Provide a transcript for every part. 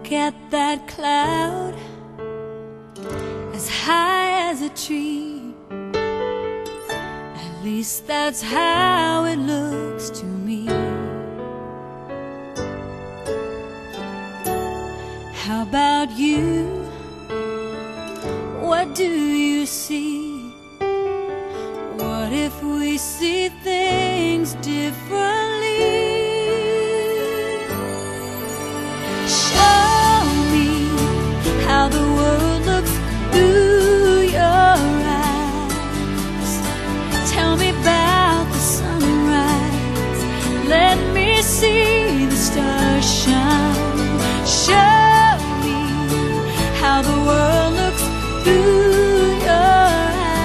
Look at that cloud, as high as a tree. At least that's how it looks to me. How about you? What do you see? What if we see things differently? Show me how the world looks through your eyes. Tell me about the sunrise. Let me see the stars shine. Show me how the world looks through your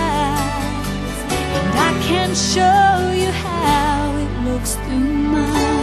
eyes, and I can show you how it looks through mine.